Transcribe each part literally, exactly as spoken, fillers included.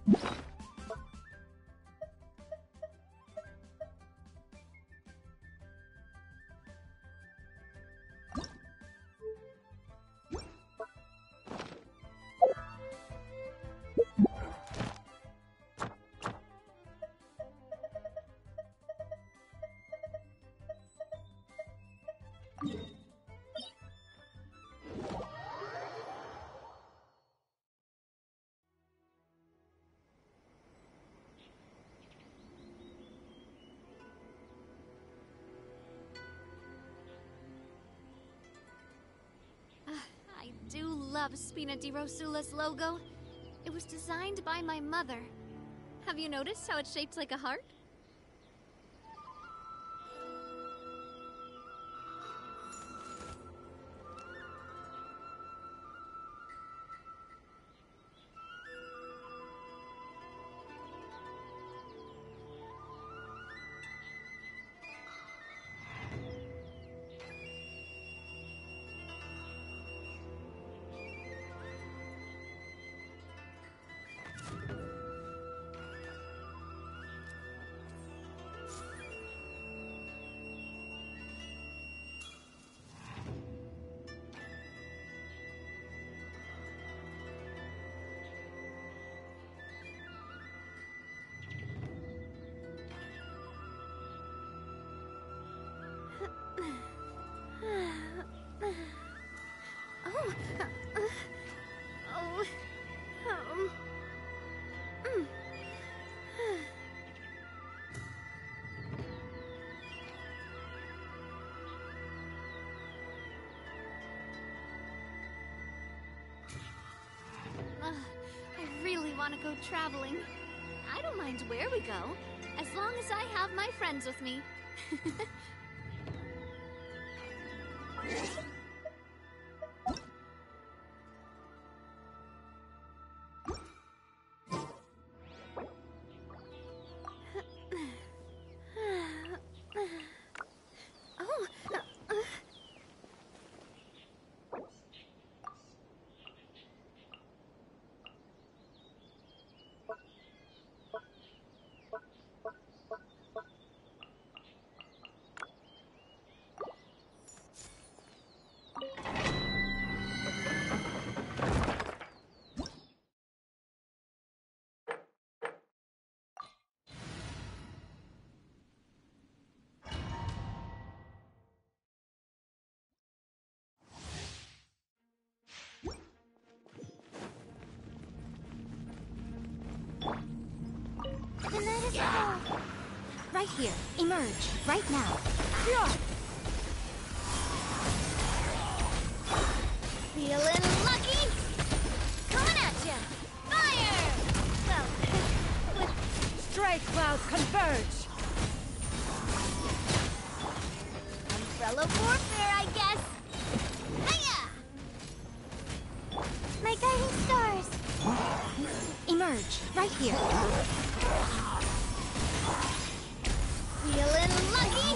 I do love Spina di Rosula's logo. It was designed by my mother. Have you noticed how it's shaped like a heart? Oh, uh, oh, um, mm. Uh, I really want to go traveling. I don't mind where we go, as long as I have my friends with me. Oh, uh, uh. The night is full. Right here. Emerge. Right now. Feeling lucky? Coming at ya! Fire! Well, with Strike clouds converge! umbrella warfare, I guess. Hiya! My guiding stars. Emerge. Right here. Feeling lucky?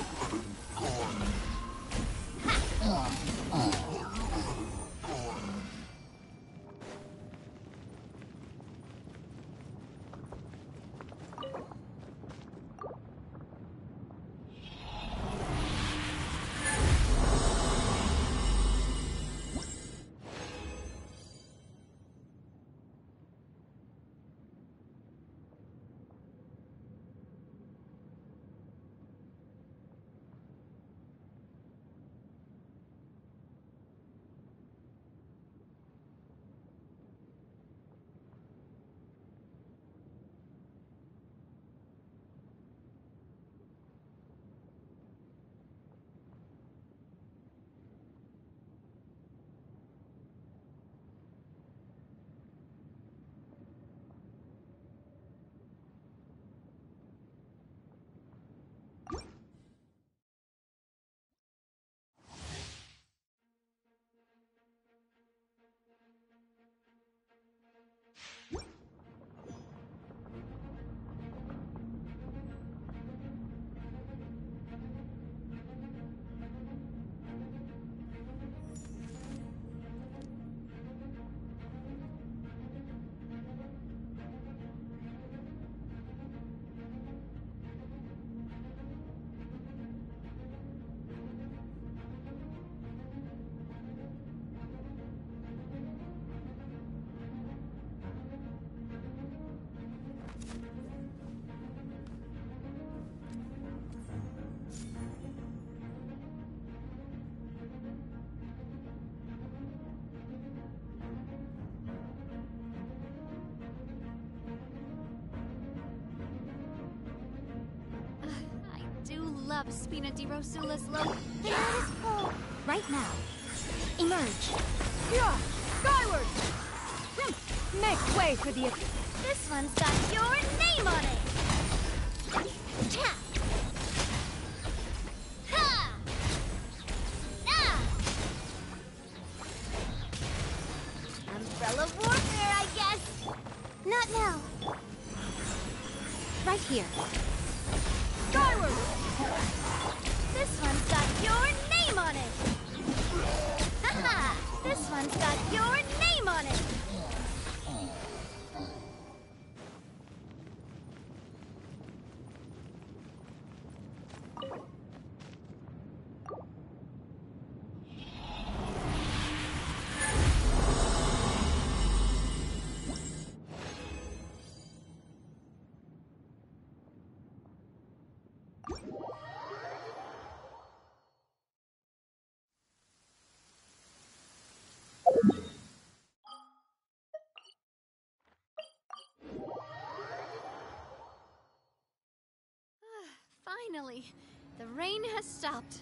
love Spina di Rosula's Logo. The night is full. Right now. Emerge. Yeah! Skyward! Hm. Make way for the... This one's got your name on it! Ha! Ha! Ah! Umbrella warfare, I guess! Not now. Right here. Skyward! This one's got your name on it! Haha! This one's got your name on it! Finally, the rain has stopped.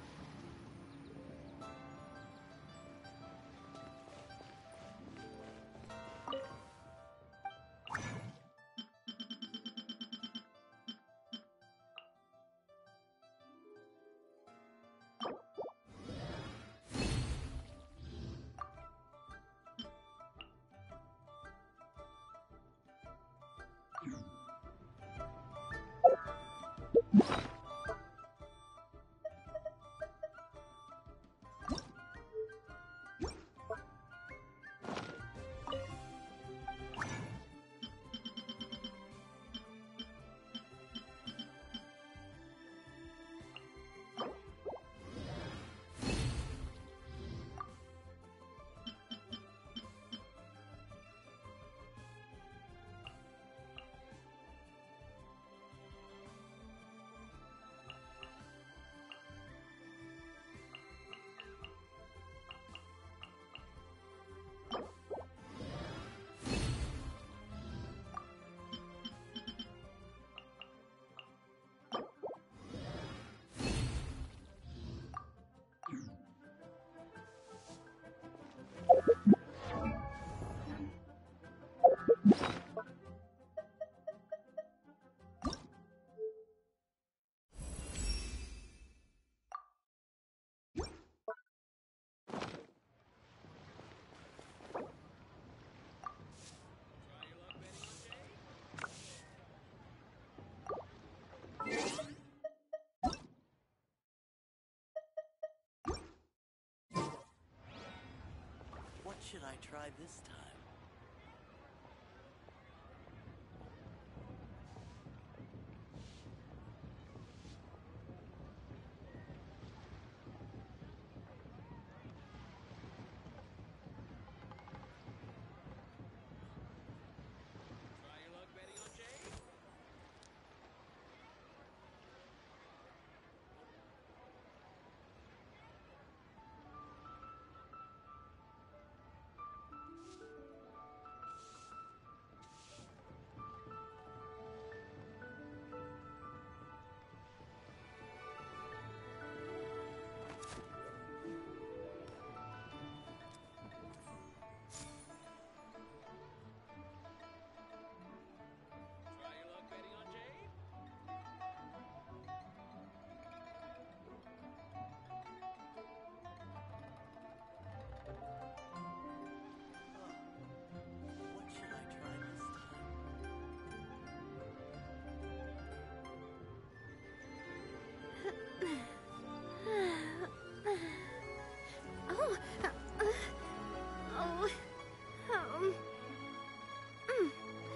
What should I try this time? Oh, uh, uh, oh, um, mm.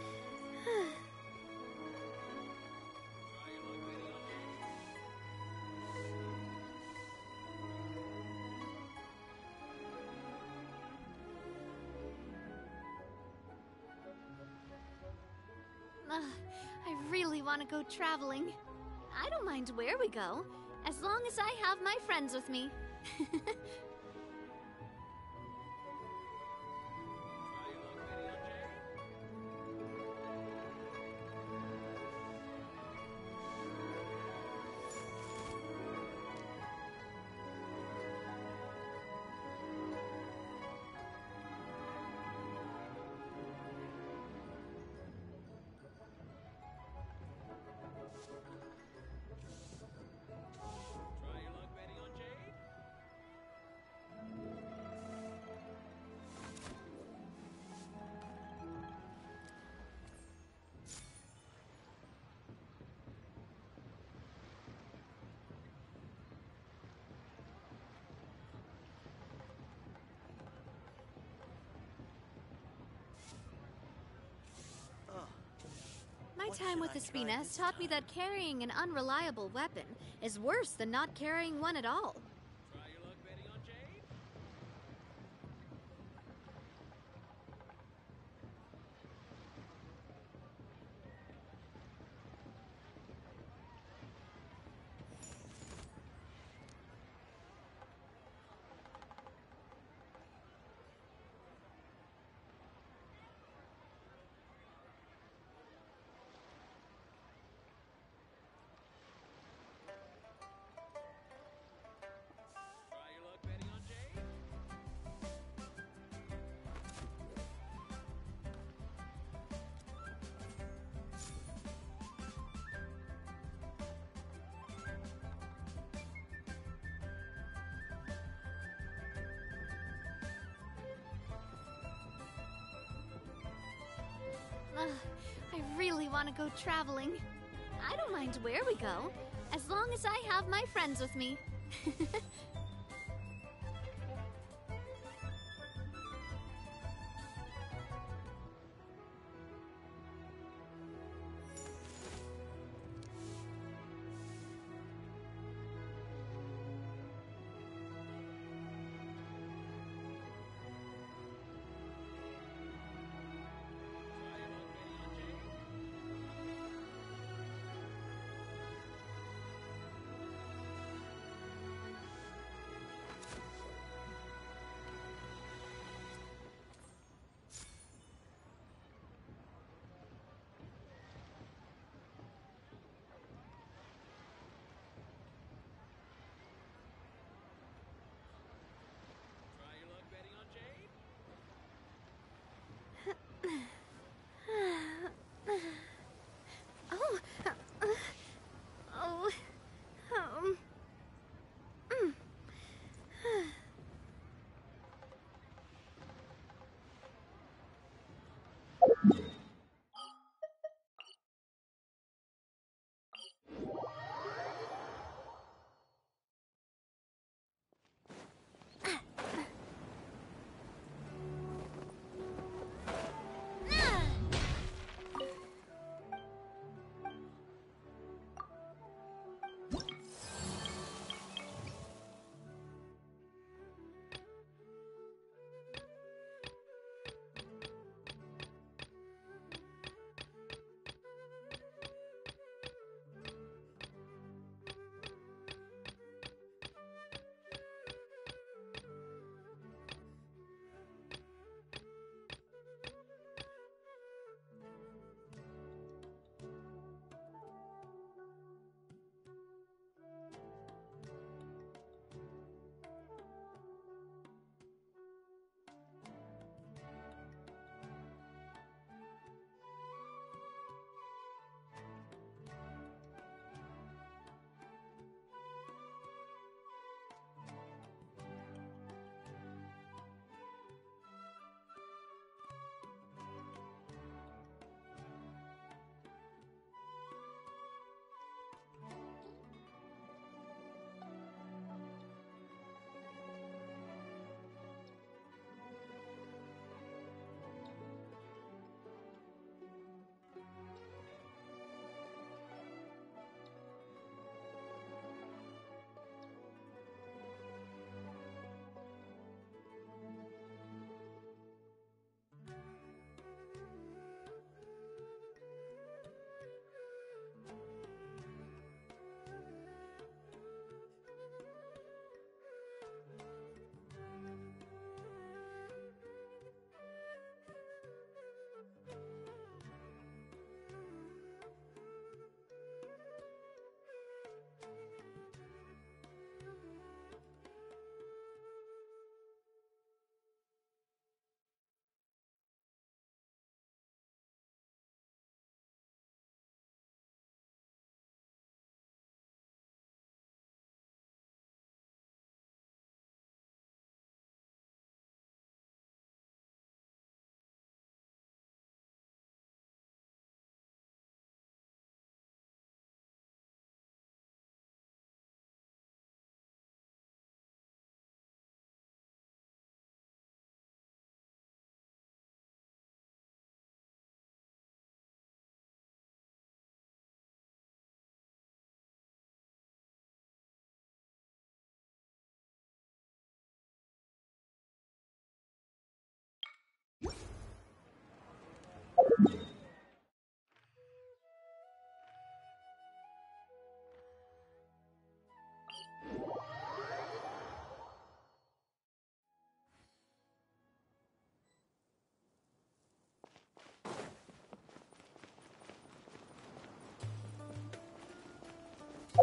Uh, I really want to go traveling. I don't mind where we go, as long as I have my friends with me. time with the Spina has taught me that carrying an unreliable weapon is worse than not carrying one at all. Try your luck betting on Jade? Try your luck betting on Jade? Ugh, I really want to go traveling. I don't mind where we go, as long as I have my friends with me. Try your luck betting on Jade?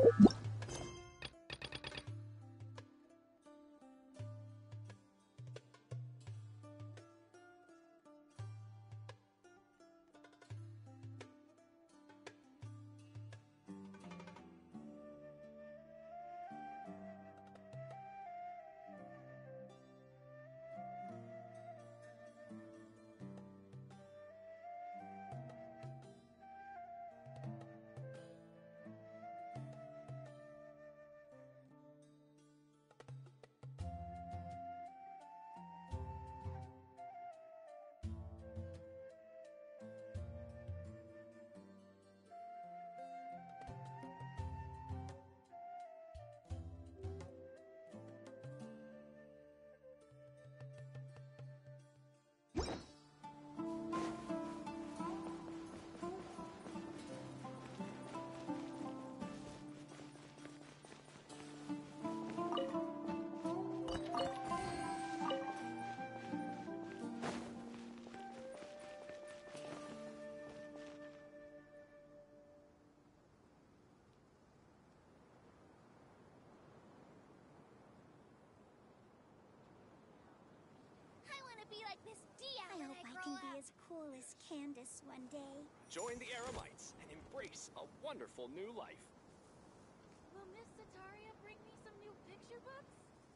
Be like Miss Dia I when hope I I grow can up. be as cool as Candace one day. Join the Eremites and embrace a wonderful new life. Will Miss Sataria bring me some new picture books?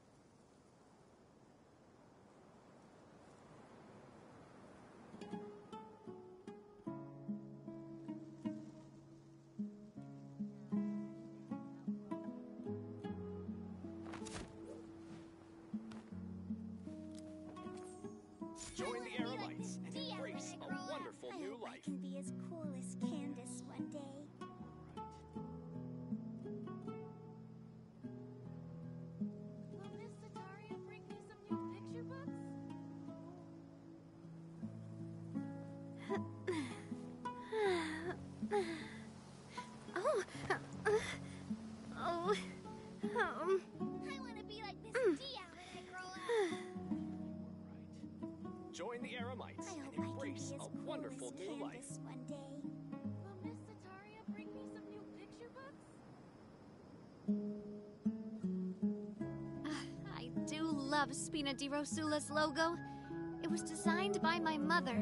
Join the Eremites and Dia when embrace I a grow up. wonderful I new hope I life. can be as cool as Candace one day. Will Miss Sataria bring me some new picture books? Oh, uh, oh, um. I want to be like Miss Dia when I grow up. Join the Eremites I and hope I can embrace be as a cool wonderful as new life. Candace one day. Will Miss Sataria bring me some new picture books? I do love Spina di Rosula's logo. It was designed by my mother.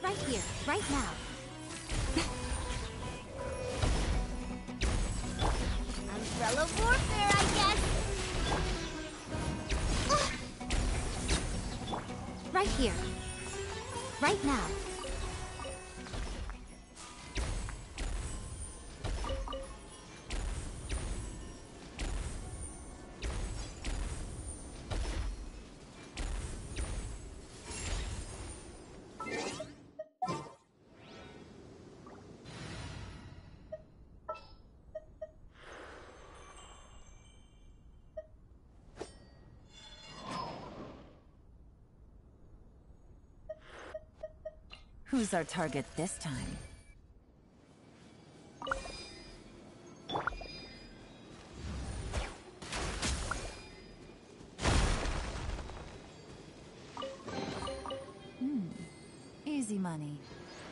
Right here, right now. Umbrella warfare, I guess. Right here. Right now. Who's our target this time? Hmm. Easy money.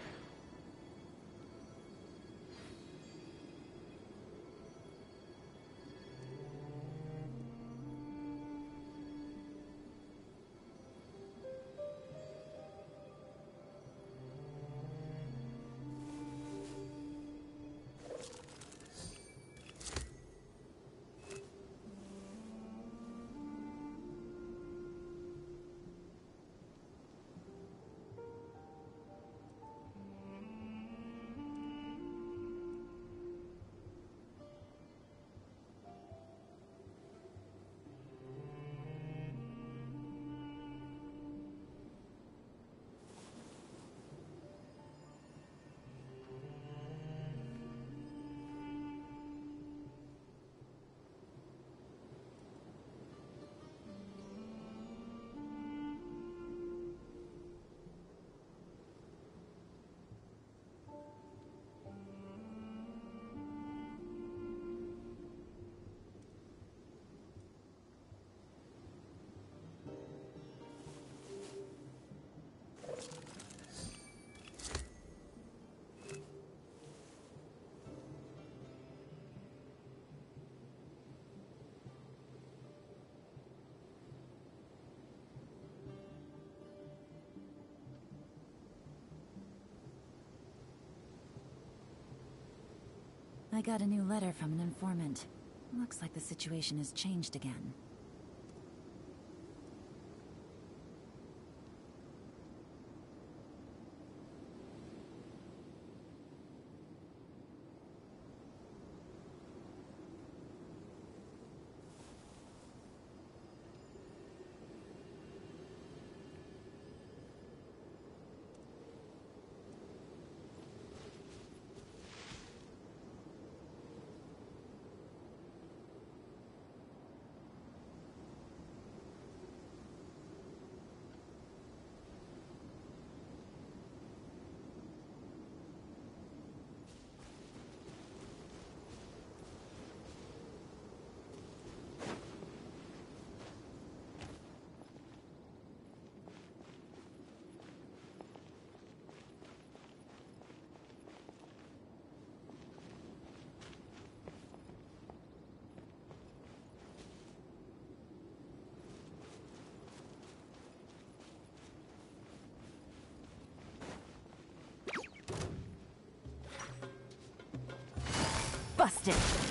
I got a new letter from an informant. Looks like the situation has changed again. Busted!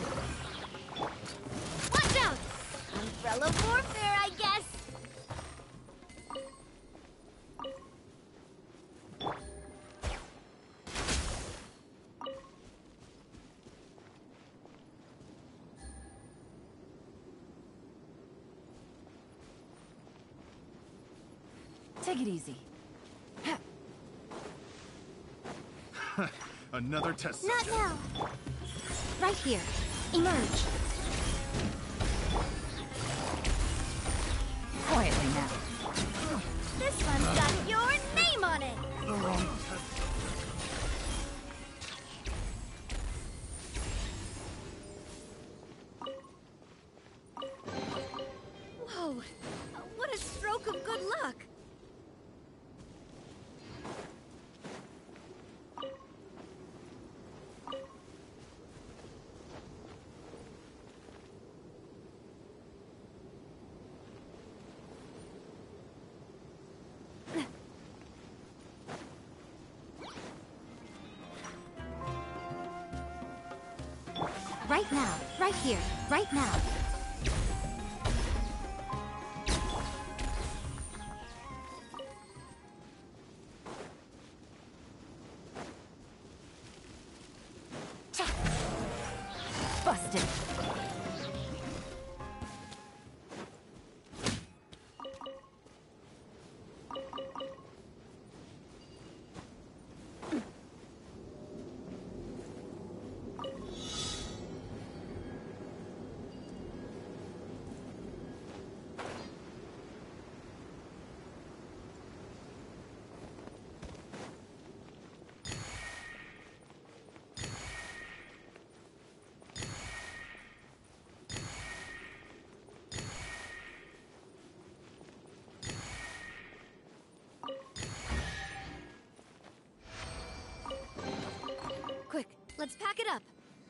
Watch out! Umbrella warfare, I guess. Take it easy. Another test Not subject. now. Right here. Emerge. Quietly now. This one's got your name on it. The wrong test. Whoa. What a stroke of good luck. Right now. Right here. Right now. Busted. Quick, let's pack it up.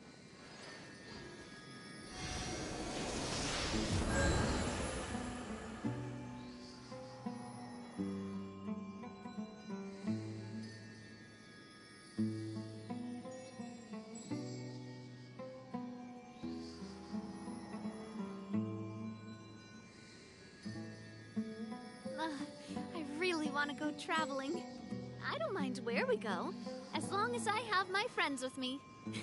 Ugh, I really want to go traveling. I don't mind where we go, as long as I have my friends with me.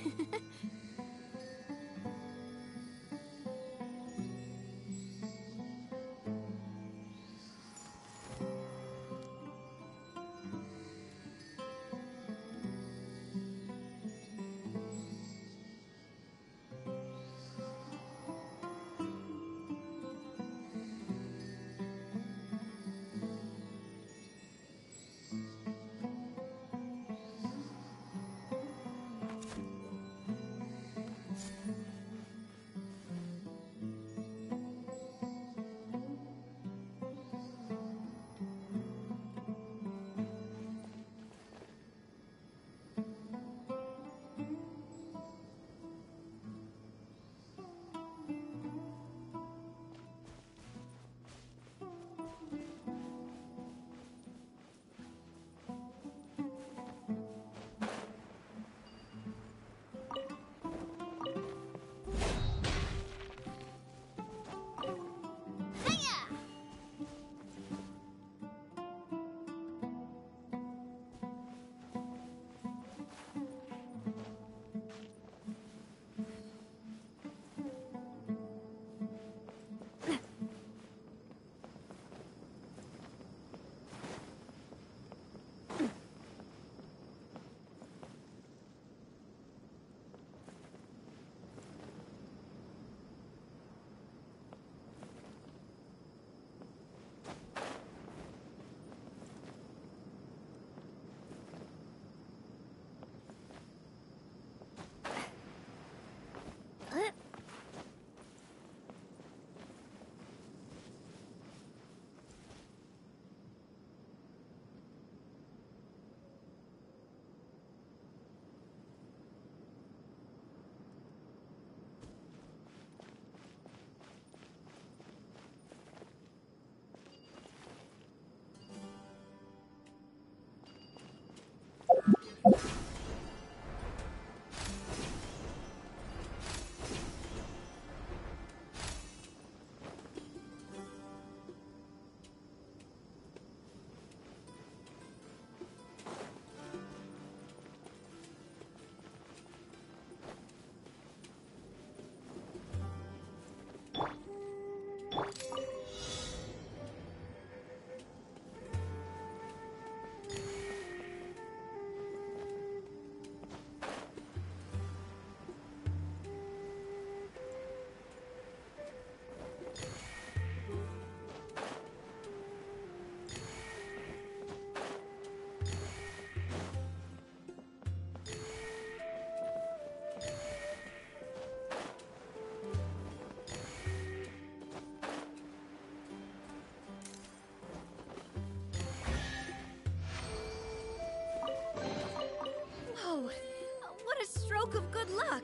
stroke of good luck.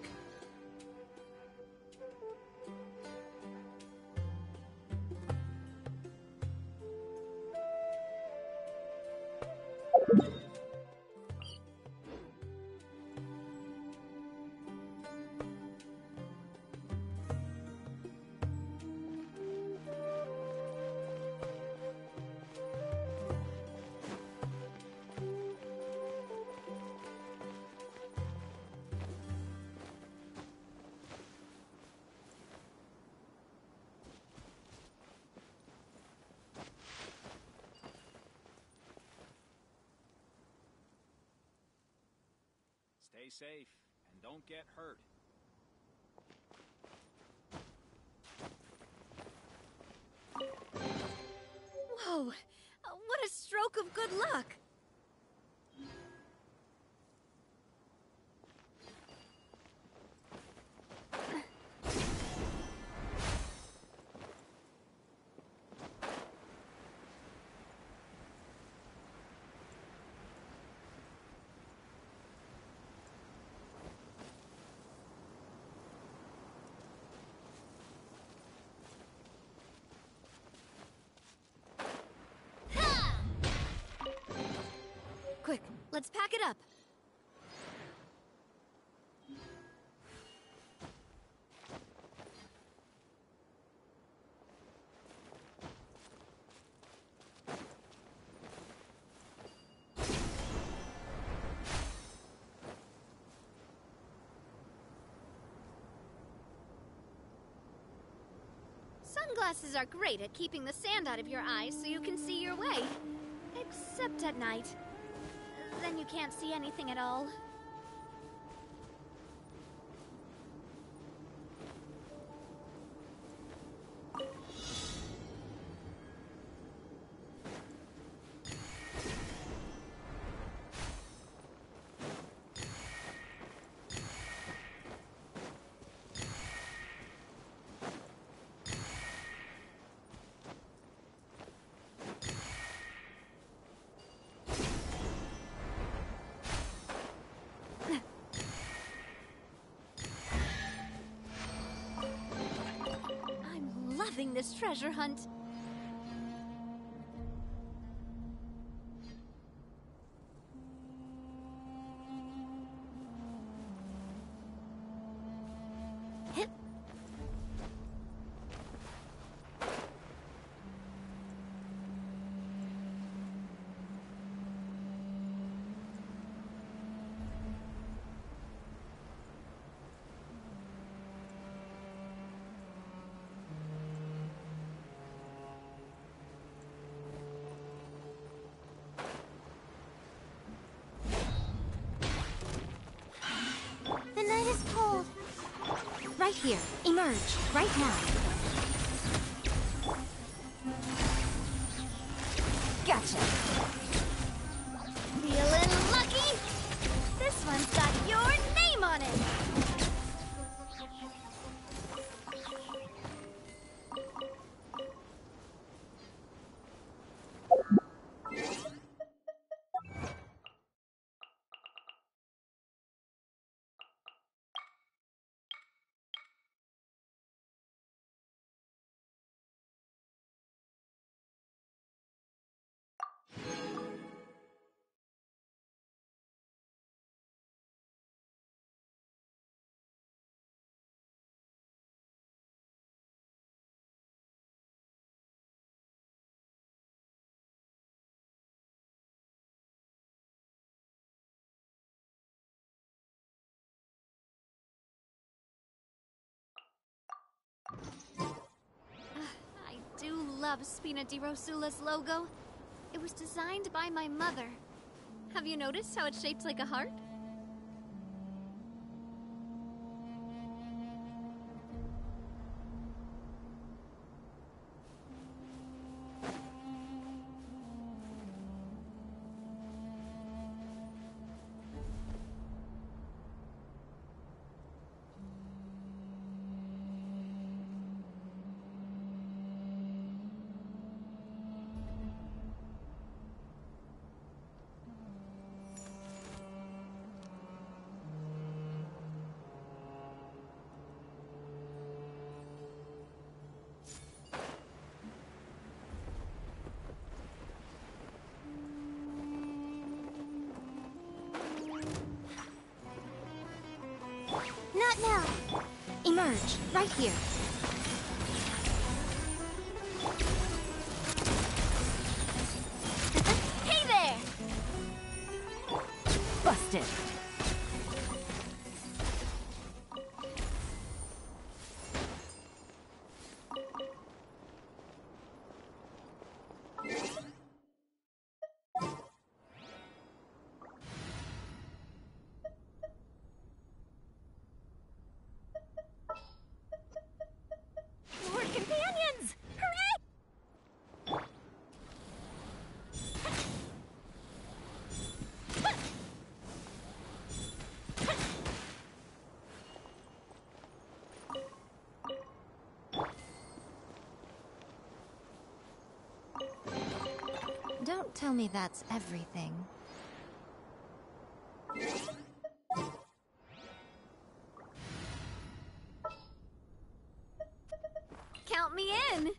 Stay safe and don't get hurt. Whoa! Uh, what a stroke of good luck! Quick, let's pack it up. Sunglasses are great at keeping the sand out of your eyes so you can see your way. Except at night. Then you can't see anything at all. Loving this treasure hunt. Hit. The night is cold. Right here. Emerge. Right now. Gotcha. Feeling lucky? This one's got your name on it. I do love Spina di Rosula's logo. It was designed by my mother. Have you noticed how it's shaped like a heart? Not now. Emerge. Right here. Hey there! Busted. Don't tell me that's everything. Count me in!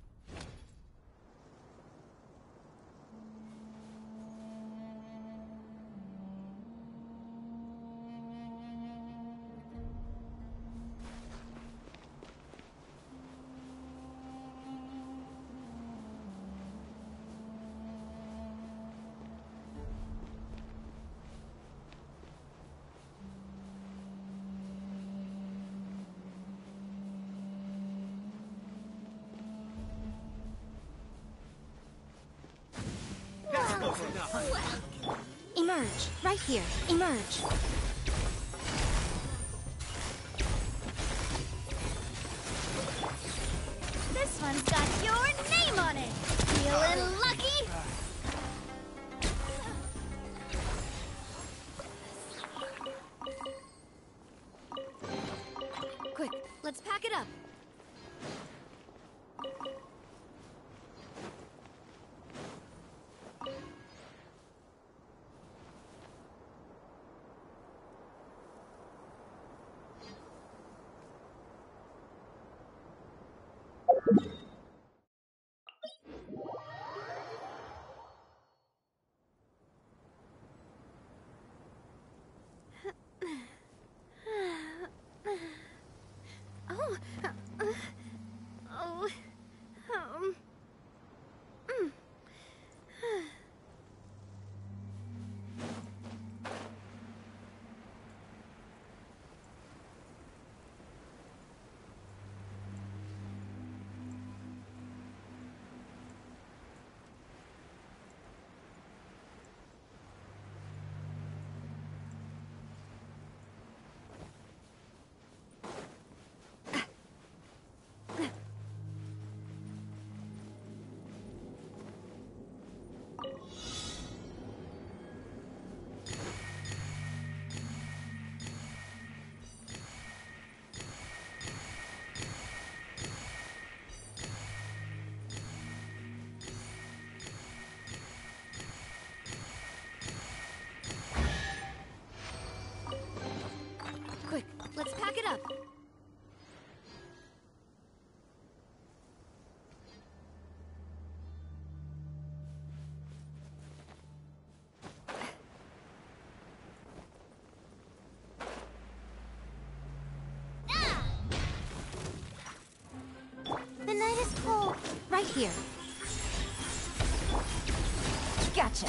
Emerge. Right here. Emerge. This one's got your name on it! Feeling lucky? Quick, let's pack it up. Oh, uh, oh, um, mm. Quick, let's pack it up. The night is cold. Right here. Gotcha.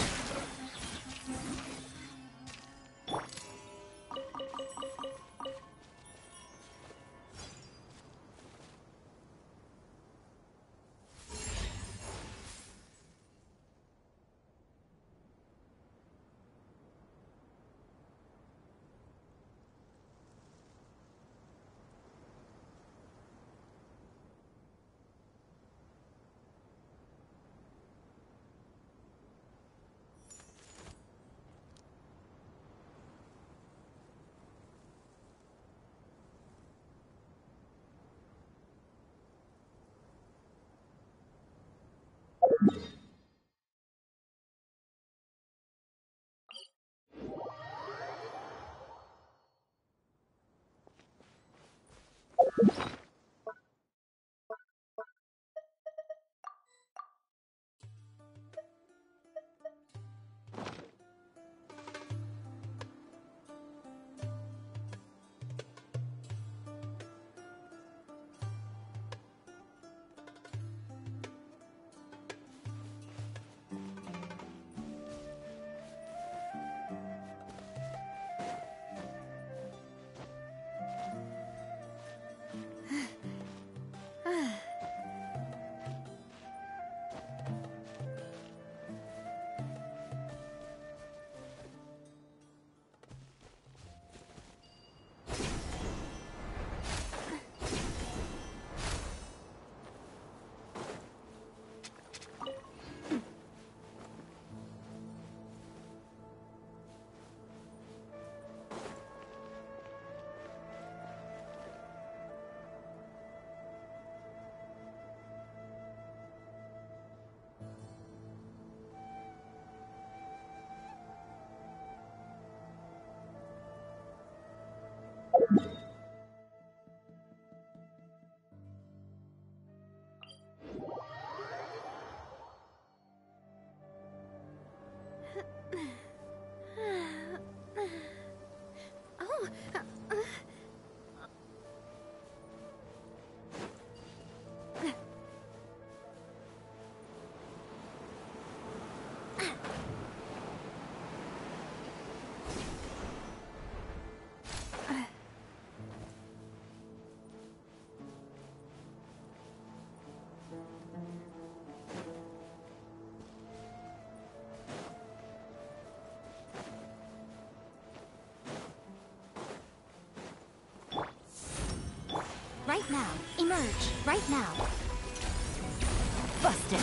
right now. Emerge, right now. Busted!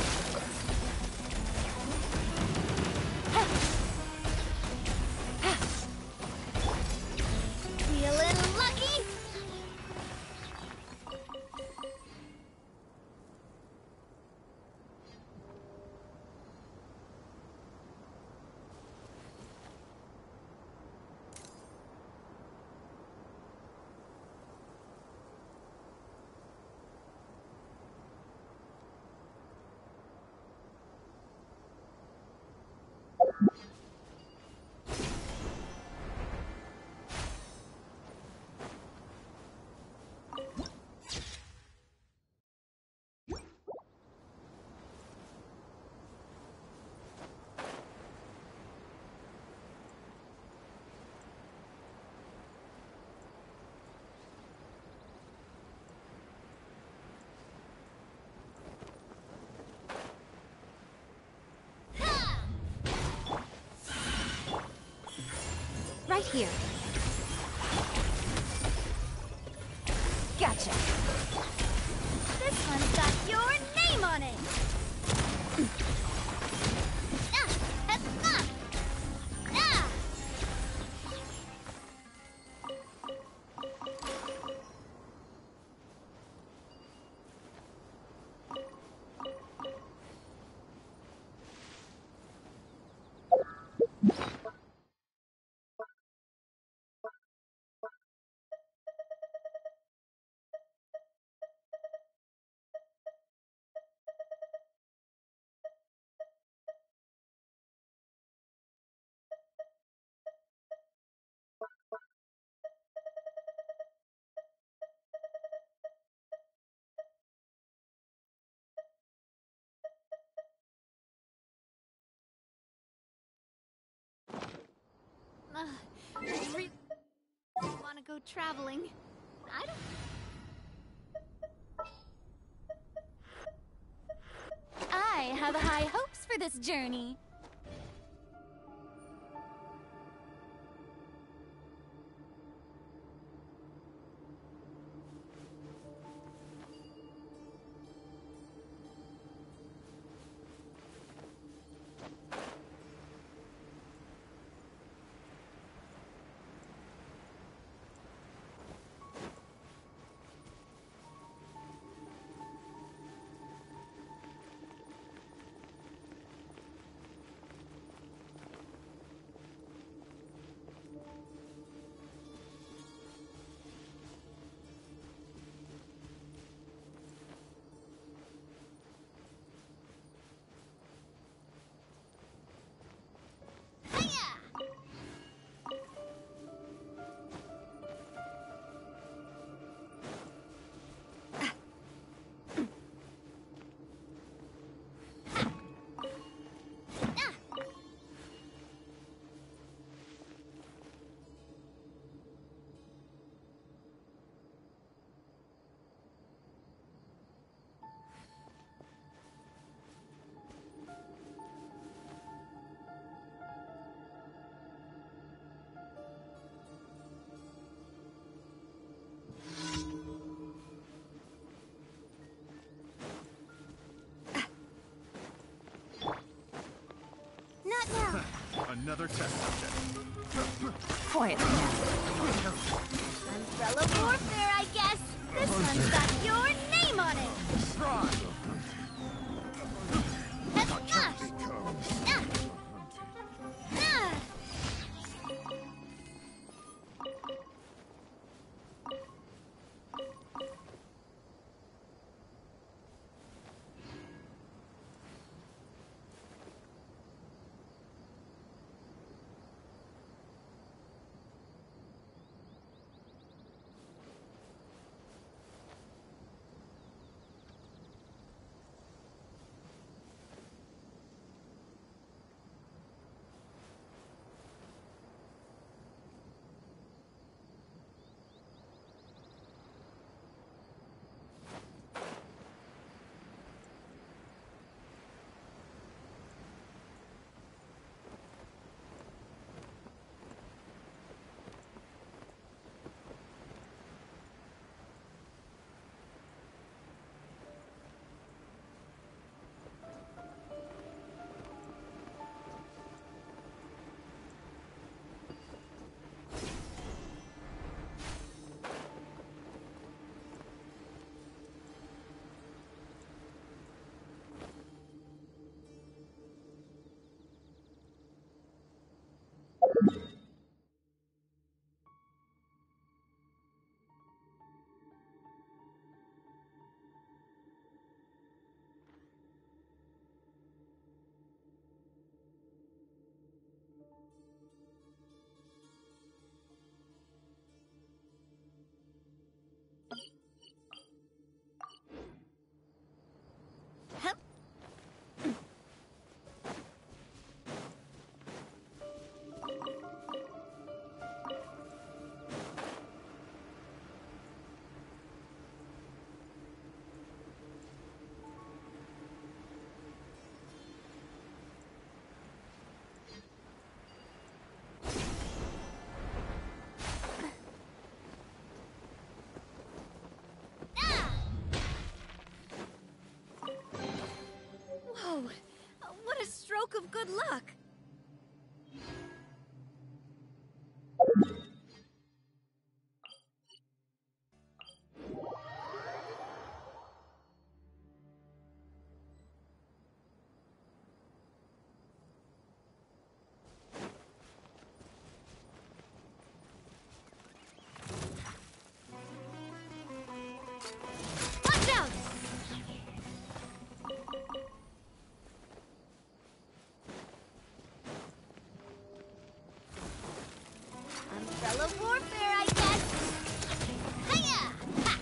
Feeling lucky? Right here. Gotcha! This one's got your name on it! Ah! Ah! Ah! Uh, I really want to go traveling. I don't. I have high hopes for this journey. Another test subject. Quietly now. Umbrella warfare, I guess. This one's got your name on it. Try. Ah! Ah! Ah! Whoa! What a stroke of good luck! Watch out! Umbrella warfare, I guess. Hiya! Ha!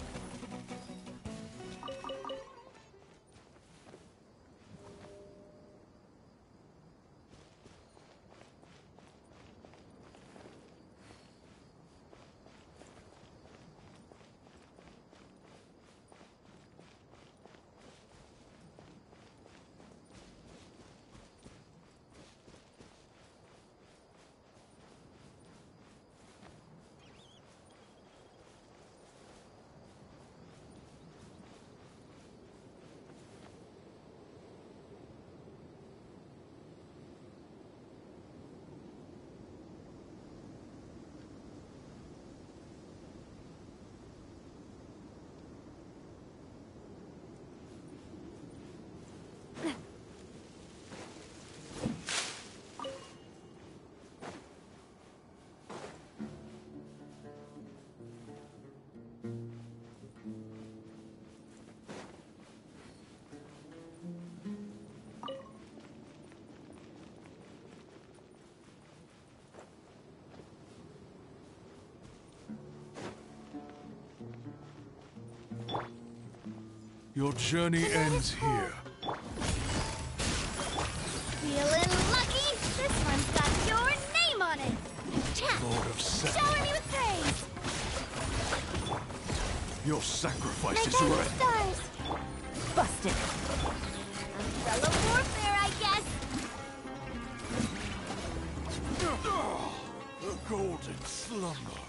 Your journey ends here. Feeling lucky? This one's got your name on it! Tap! Lord of Set. Shower me with praise! Your sacrifice Make is out ready. the stars! Busted. Umbrella warfare, I guess! The golden slumber.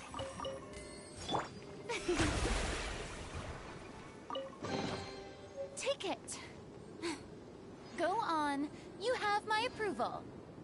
Ticket. Go on. You have my approval.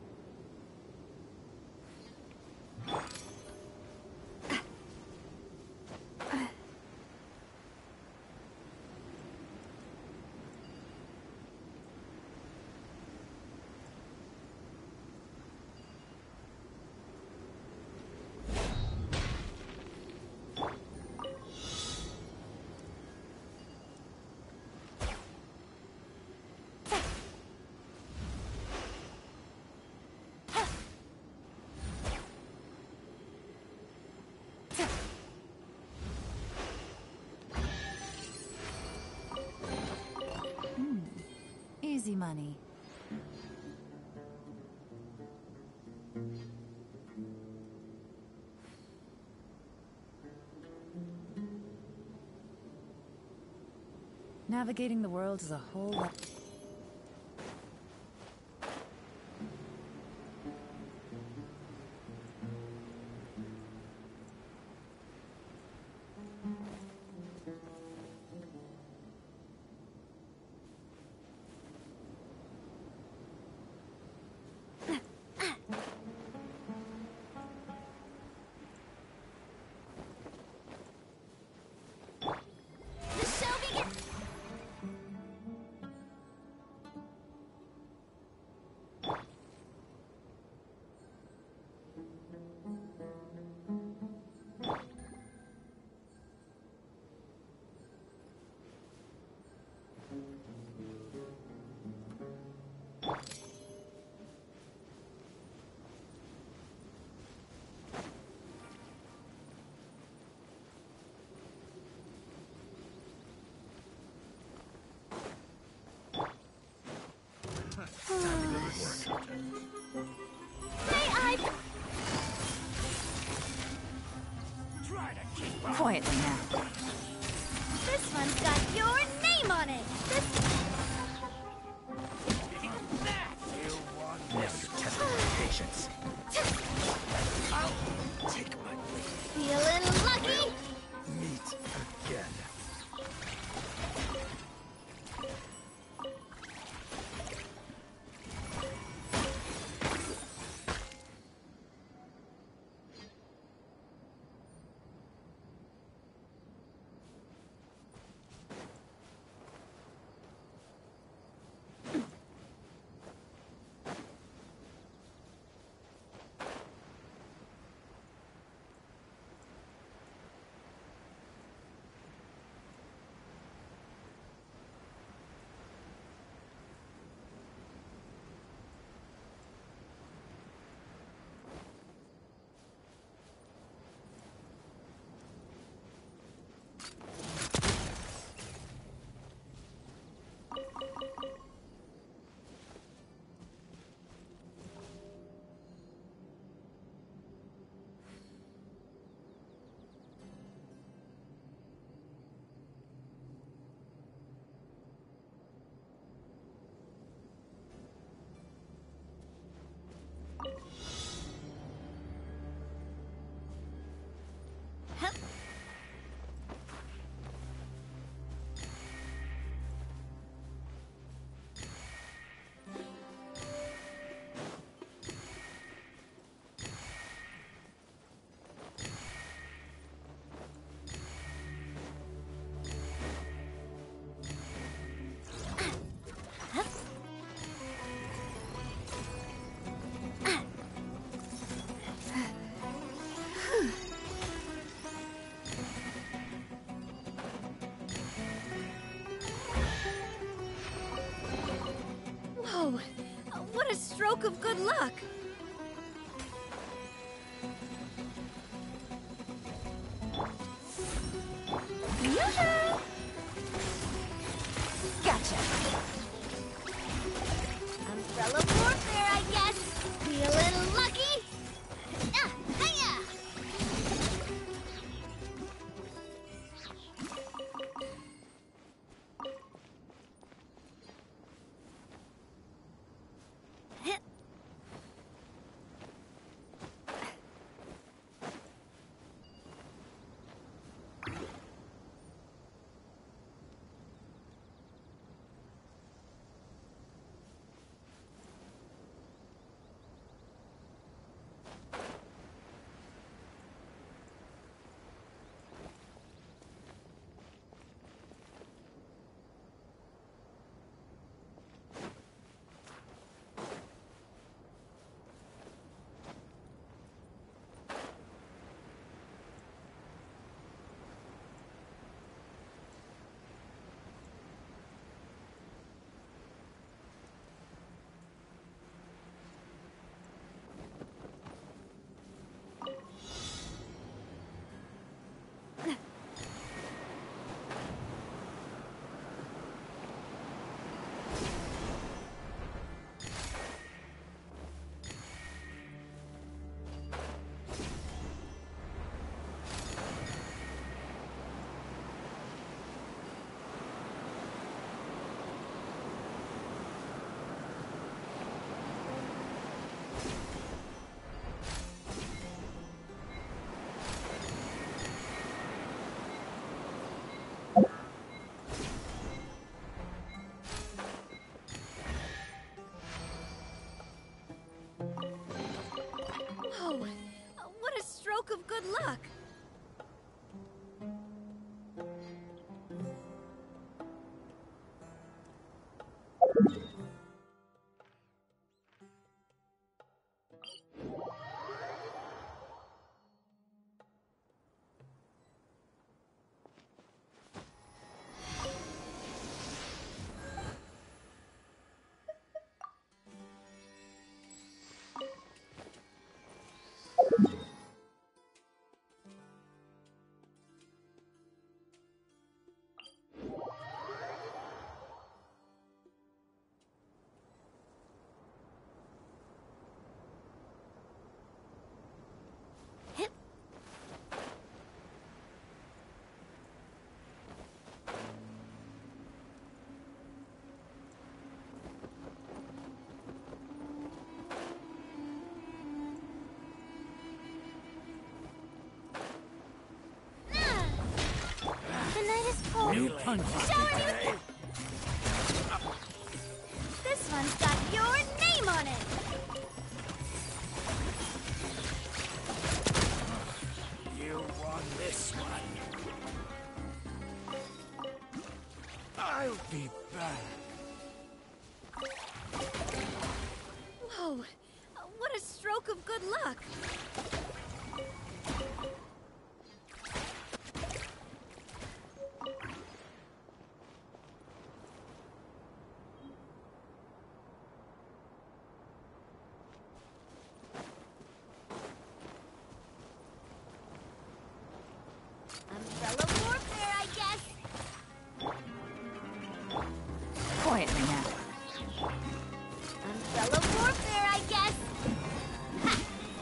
Easy money. Navigating the world is a whole lot. The show begins! Quietly now. This one's got your name on it. This. Now you're testing my patience. I'll take my Feeling lucky? meat again. Whoa! What a stroke of good luck! Yoo-hoo! Gotcha. Umbrella warfare, I guess. Feeling lucky? Ah, hiya! New punches today. This one's got your name on it! You won this one. I'll be back. Whoa! What a stroke of good luck! Umbrella warfare, I guess! Quietly now. Umbrella warfare, I guess! Ha!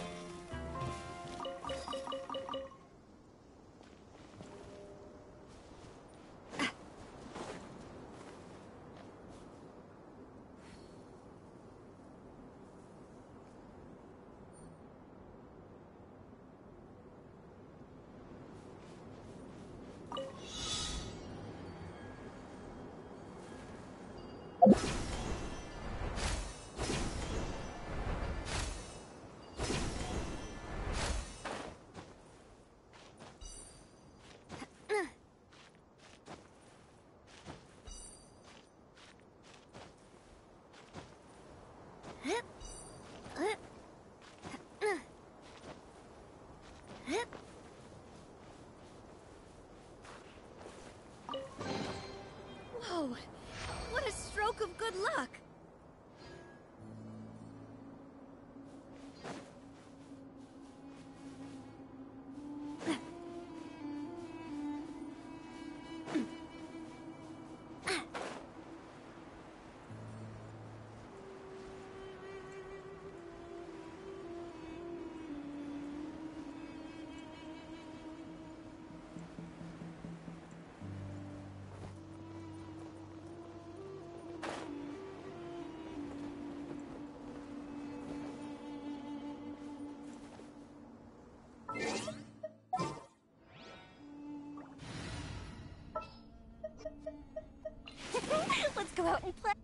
Whoa! What a stroke of good luck! Let's go out and play.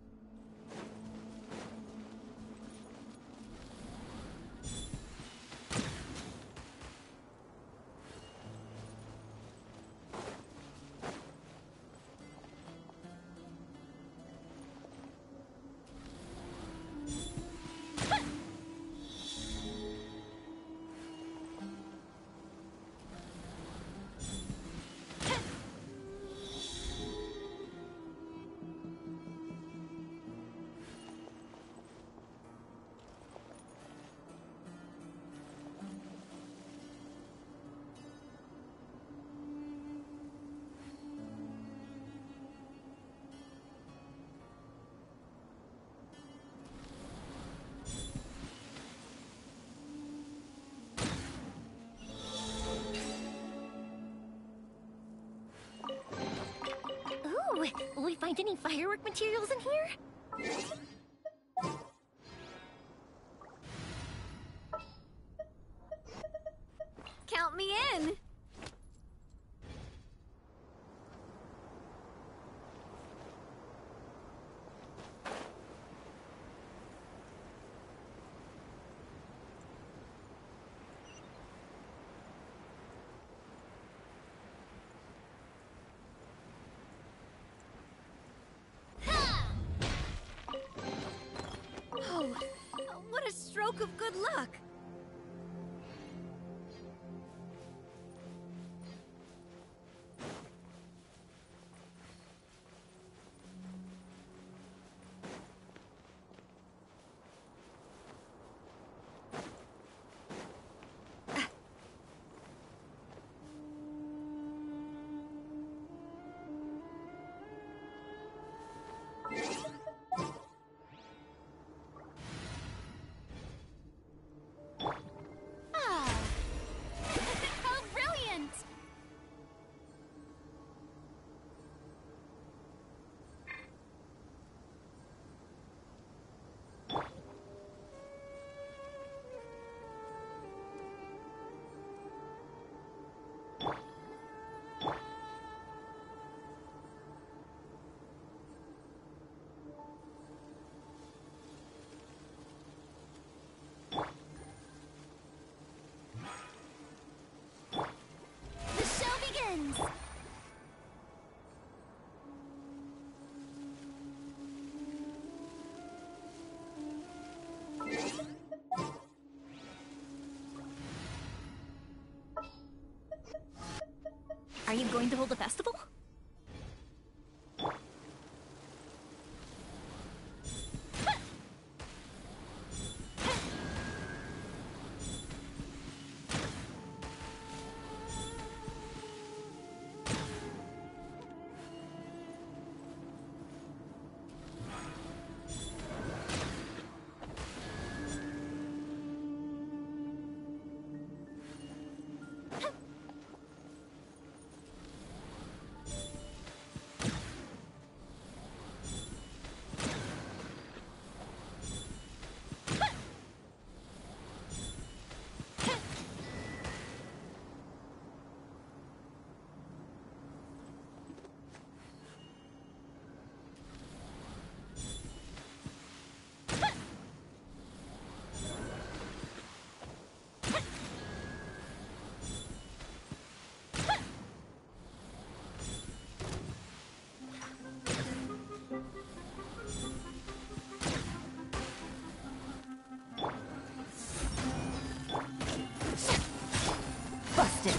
Ooh, will we find any firework materials in here? Count me in! Oh, what a stroke of good luck! you going to hold a festival? Busted.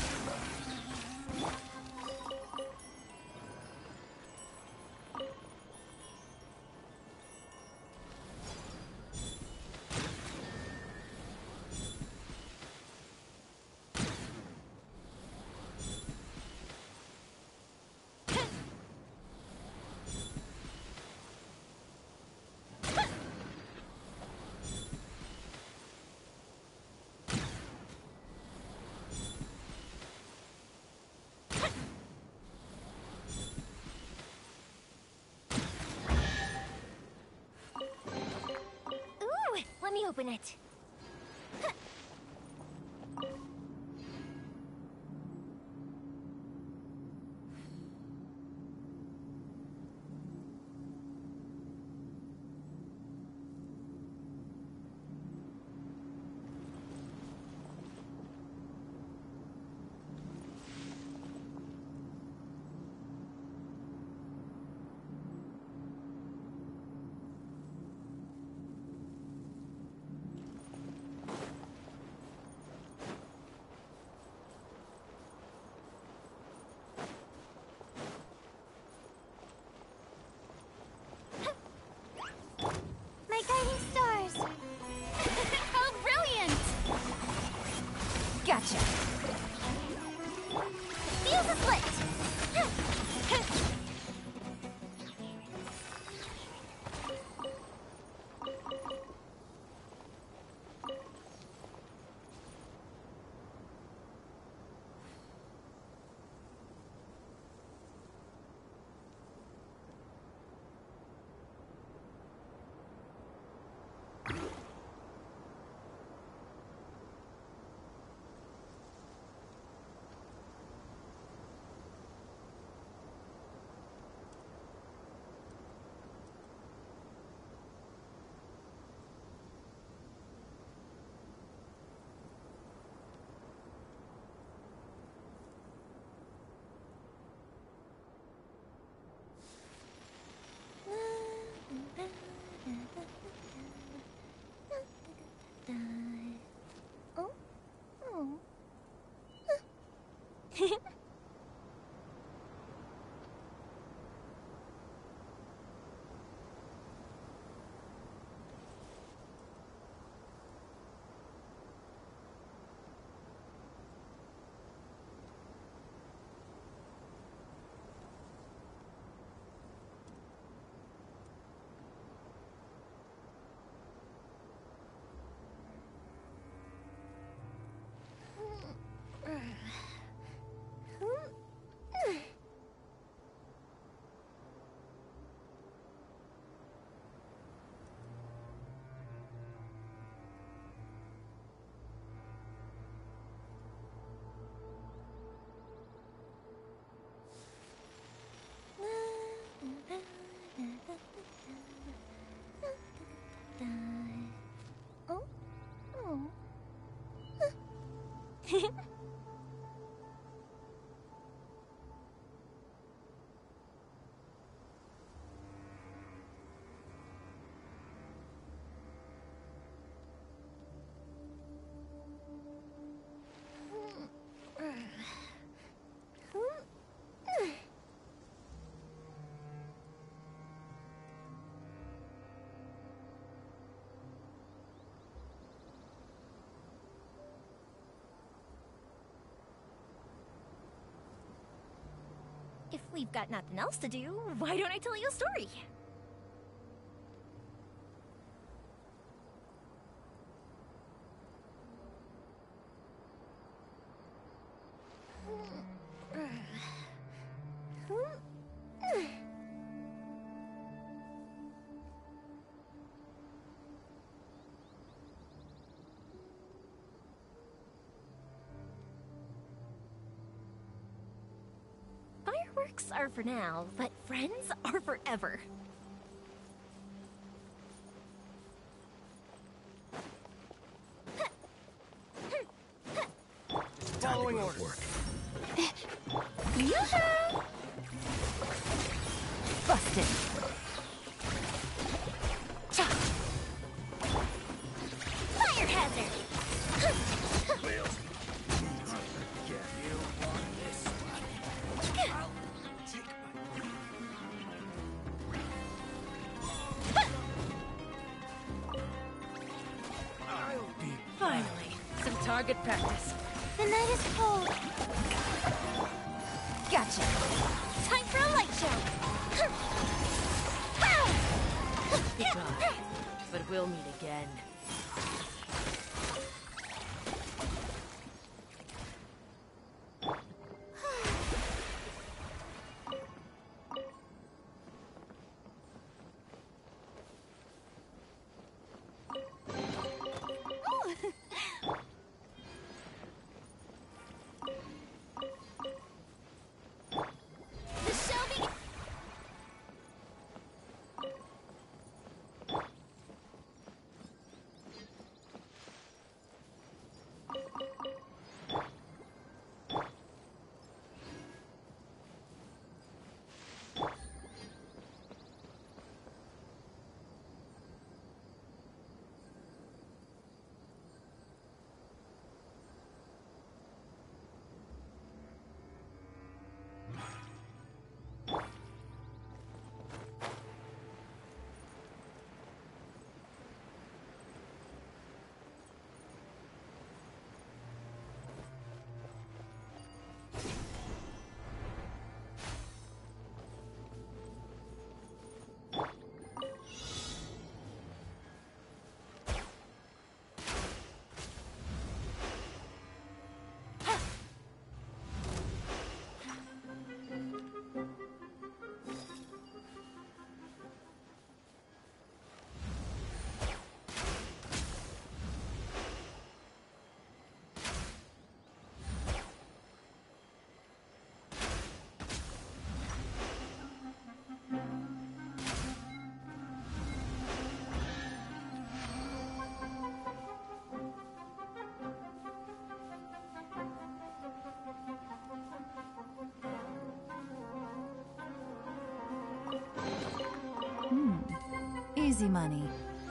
Ooh, let me open it. My guiding stars! How brilliant! Gotcha. Fuse is lit! Oh? Oh. Oh? Oh. we've got nothing else to do, why don't I tell you a story? Fireworks are for now, but friends are forever. Following orders. Yoo-hoo! Busted! Fire hazard! You want this one? I'll take my... I'll be... Finally, some target practice. The night is cold. Gotcha. Time for a light show. Goodbye. But we'll meet again. The show begins. Easy money.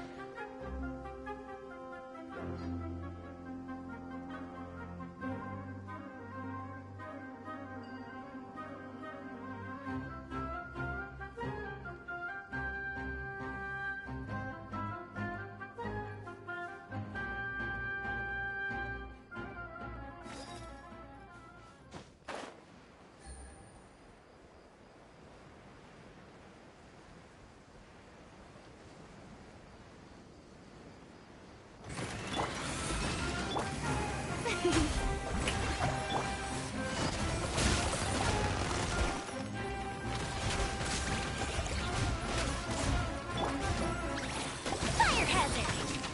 Fire hazard!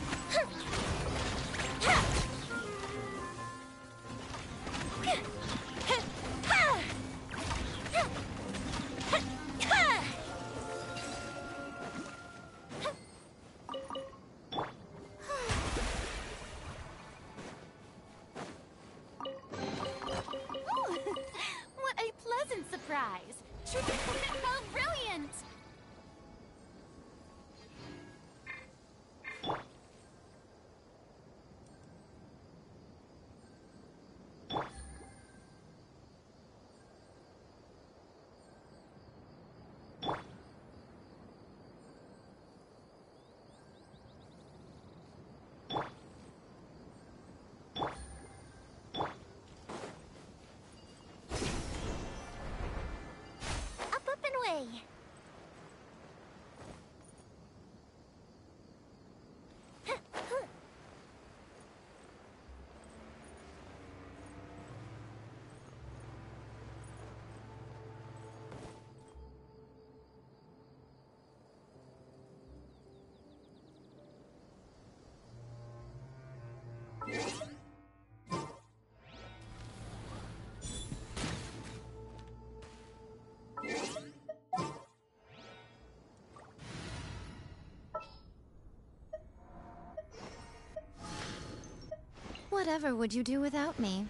What a pleasant surprise! Trigger couldn't felt brilliant! Whatever would you do without me?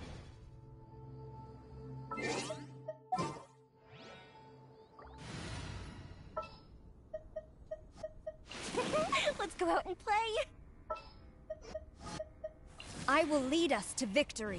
Let's go out and play! I will lead us to victory.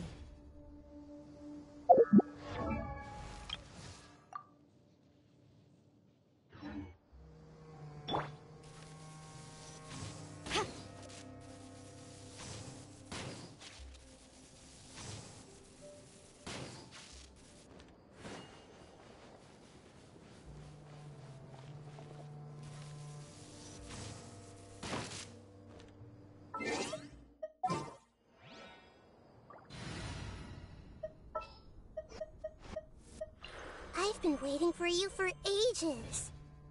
I've been waiting for you for ages.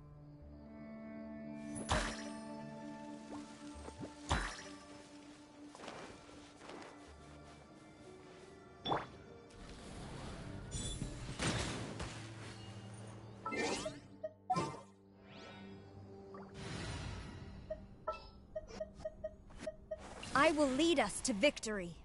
I will lead us to victory.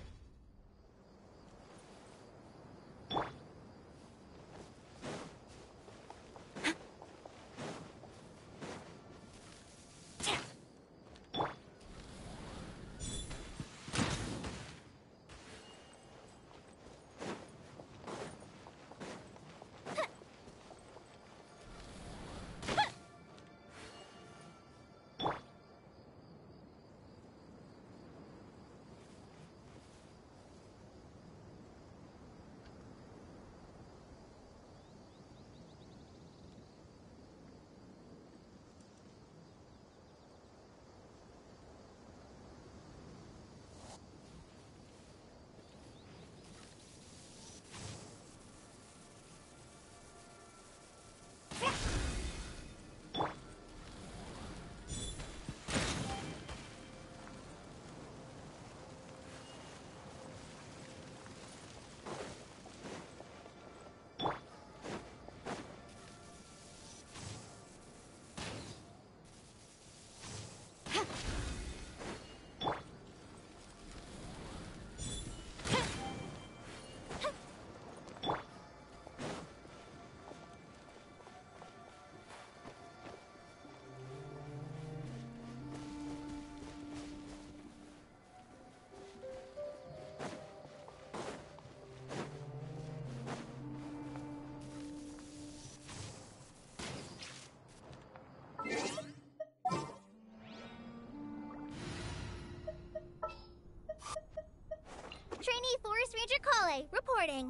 Trainee Forest Ranger Kale, reporting.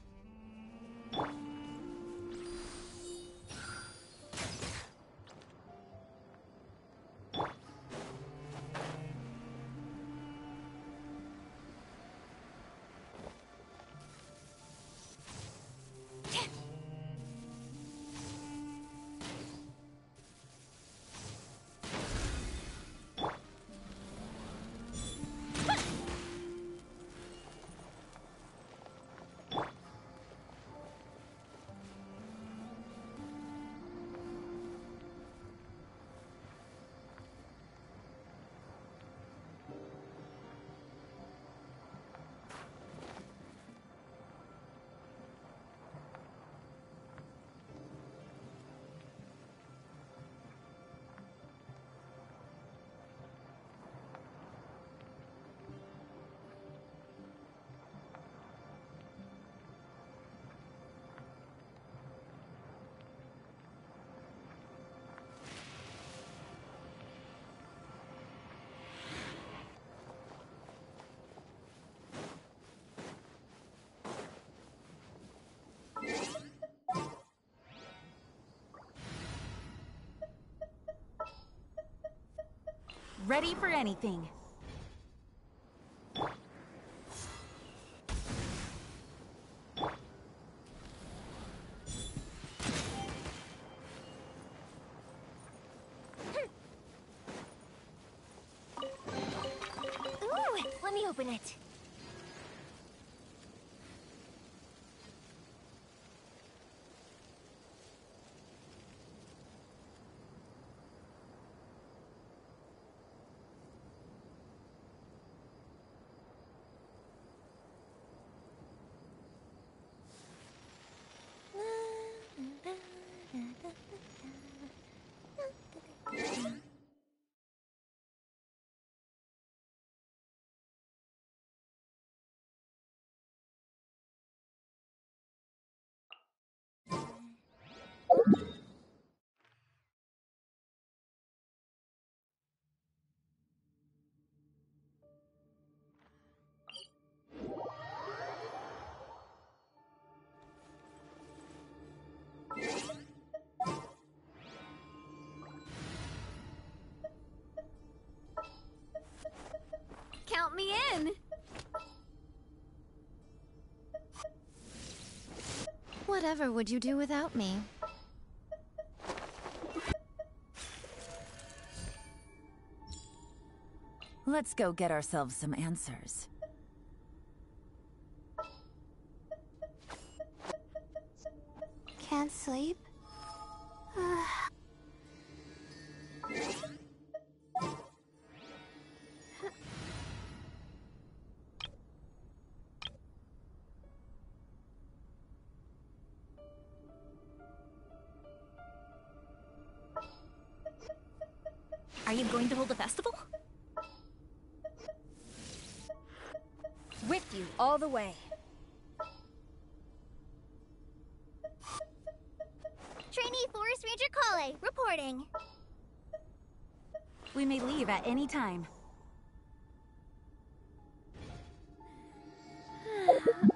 Ready for anything. Ooh, let me open it. Whatever would you do without me? Let's go get ourselves some answers. Can't sleep? Are you going to hold a festival? With you all the way. Trainee Forest Ranger Kale, reporting. We may leave at any time.